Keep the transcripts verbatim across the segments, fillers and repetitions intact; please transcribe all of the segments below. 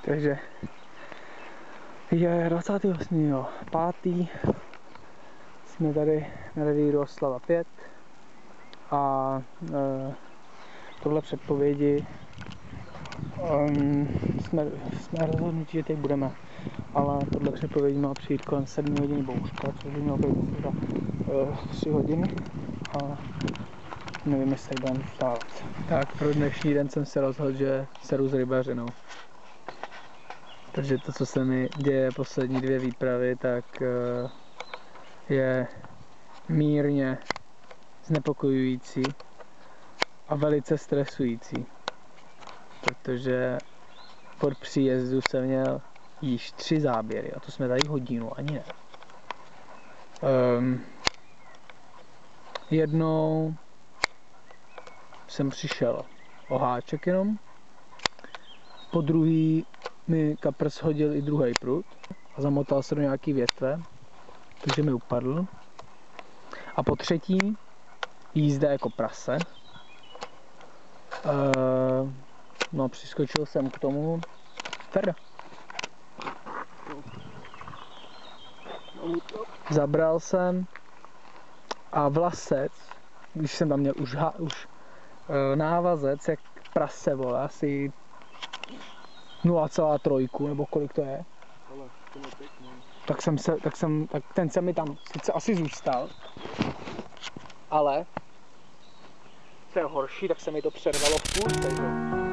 Takže je dvacátého osmého pátého jsme tady na revíru Oslava pět a e, tohle předpovědi um, jsme, jsme rozhodnutí, že teď budeme, ale tohle předpovědi má přijít kolem sedm hodiny bouřka, což by mělo být za uh, tři hodiny a nevím, jestli budeme vstávat. Tak pro dnešní den jsem se rozhodl, že seru s rybařinou. Takže to, co se mi děje poslední dvě výpravy, tak uh, je mírně znepokojující a velice stresující. Protože pod příjezdu jsem měl již tři záběry a to jsme tady hodinu, ani ne. Um, jednou jsem přišel o háček jenom, po druhý mi kapr shodil i druhý prut a zamotal se do nějaký větve, takže mi upadl. A po třetí jízda jako prase. Uh, no, přiskočil jsem k tomu Ferda. Zabral jsem a vlasec, když jsem tam měl už, ha, už uh, návazec, jak prase, vole, asi nula celá tři nebo kolik to je. Tak jsem se, tak jsem, tak ten se mi tam sice asi zůstal, ale co je horší, tak se mi to přervalo v půlce, jo.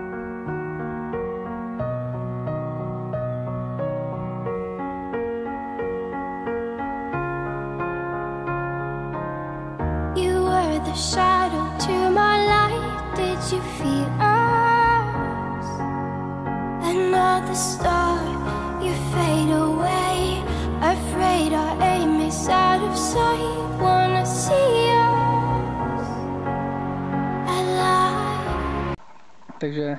You were the shadow to my light. Did you feel us? Another star, you fade away. Afraid our aim is out of sight. Wanna see us alive. Takže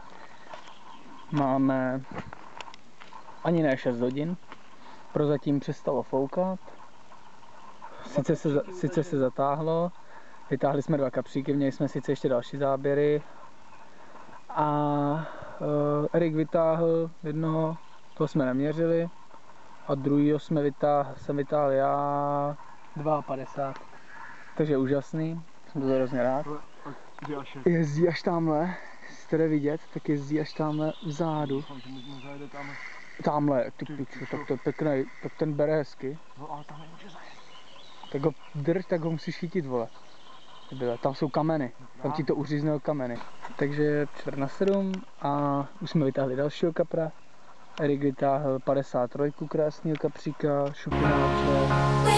máme ani ne šest hodin. Prozatím přestalo foukat. Sice se, sice se zatáhlo. Vytáhli jsme dva kapříky, měli jsme sice ještě další záběry. A uh, Erik vytáhl jednoho, toho jsme neměřili. A druhýho jsme vytáhl, jsem vytáhl já padesát dva. Takže úžasný, jsem to hrozně rád. Jezdí až tamhle, jestli to jde vidět, tak jezdí až tamhle vzadu. Tamhle, ty piču, tak to je pěkný, tak ten bere hezky. Tak ho drž, tak ho musíš chytit, vole. Tam jsou kameny, tam ti to uříznou kameny. Takže je čtvrt na sedm a už jsme vytáhli dalšího kapra. Erik vytáhl padesát tři krásného kapříka, šupináče.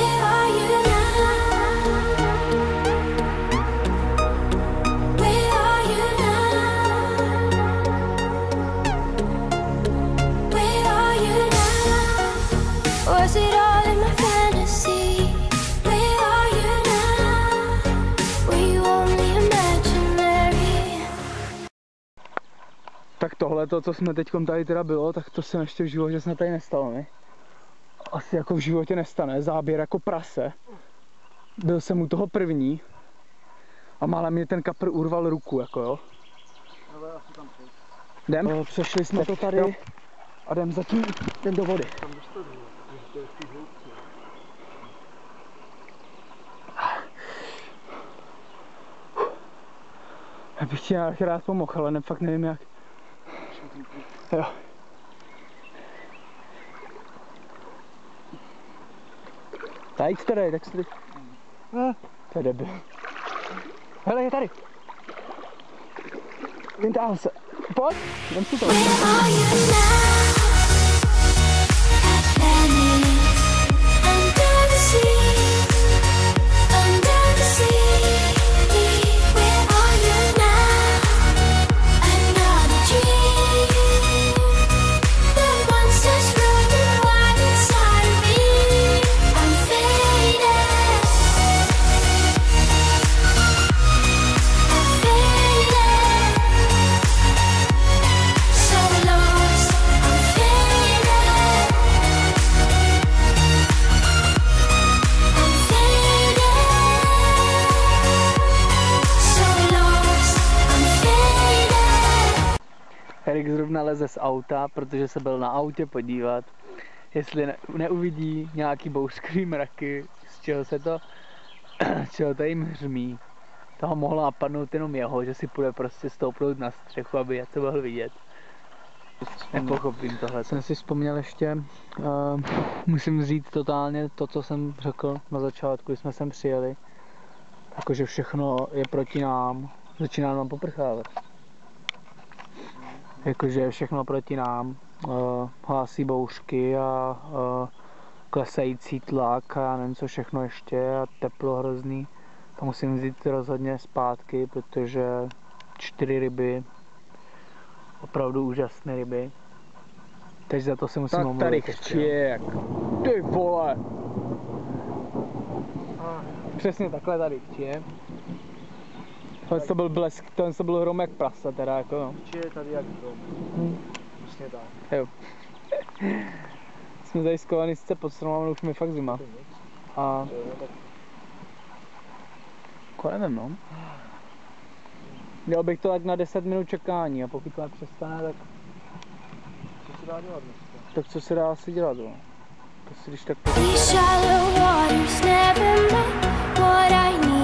Tak tohle, to, co jsme teď tady teda bylo, tak to jsem ještě v životě snad tady nestalo, ne? Asi jako v životě nestane, záběr jako prase. Byl jsem u toho první a málem mě ten kapr urval ruku, jako jo. Jdem? Přešli jsme to tady a jdem zatím jdem do vody. Já bych ti nějak rád pomohl, ale ne, fakt nevím jak. Jo. Tady jste tady, tak jste tady. To je debil. Hele, je tady. Vytáhl se. Pojď, jdem si to. So lost, I'm naleze z auta, protože se byl na autě podívat, jestli ne, neuvidí nějaký bouřkový mraky, z čeho se to, z čeho to jim hřmí. Toho mohlo napadnout jenom jeho, že si půjde prostě stoupnout na střechu, aby já to mohl vidět. Nepochopím tohle. Jsem si vzpomněl ještě, uh, musím říct totálně to, co jsem řekl na začátku, když jsme sem přijeli. Jakože všechno je proti nám, začíná nám poprchávat. Jakože je všechno proti nám, uh, hlásí bouřky a uh, klesající tlak a já nevím co všechno ještě a teplo hrozný. To musím vzít rozhodně zpátky, protože čtyři ryby, opravdu úžasné ryby. Takže za to se musím omluvit. Tak tady chčík. Ty vole! Přesně takhle tady chčík. Tohle to byl blesk, tohle to byl hrom jak prasa teda jako no. Chčík je tady jak hrom. Hmm. Přesně tak. Jo. Jsme tady skovaný sice pod stromem, ale už mi fakt zima. A... Kolem no. Dělal bych to tak na deset minut čekání a pokud to přestane, tak... Co se dá dělat dneska? Tak co se dá asi dělat, no? To si když tak... These shallow waters never met what I need.